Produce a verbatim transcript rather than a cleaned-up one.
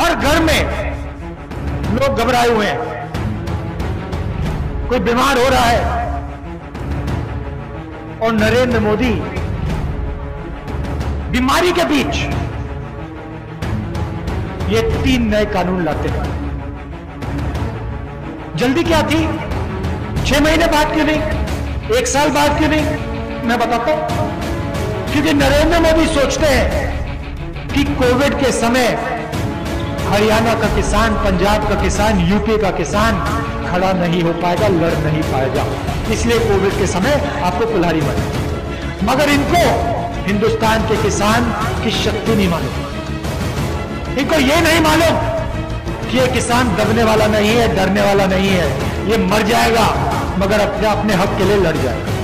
हर घर में लोग घबराए हुए हैं, कोई बीमार हो रहा है, और नरेंद्र मोदी बीमारी के बीच ये तीन नए कानून लाते हैं। जल्दी क्या थी? छह महीने बाद क्यों नहीं? एक साल बाद क्यों नहीं? मैं बताता हूं, क्योंकि नरेंद्र मोदी सोचते हैं कि कोविड के समय हरियाणा का किसान, पंजाब का किसान, यूपी का किसान खड़ा नहीं हो पाएगा, लड़ नहीं पाएगा, इसलिए कोविड के समय आपको कुल्हाड़ी मारी। मगर इनको हिंदुस्तान के किसान की शक्ति नहीं मालूम, इनको ये नहीं मालूम कि ये किसान दबने वाला नहीं है, डरने वाला नहीं है, ये मर जाएगा मगर अपने अपने हक के लिए लड़ जाएगा।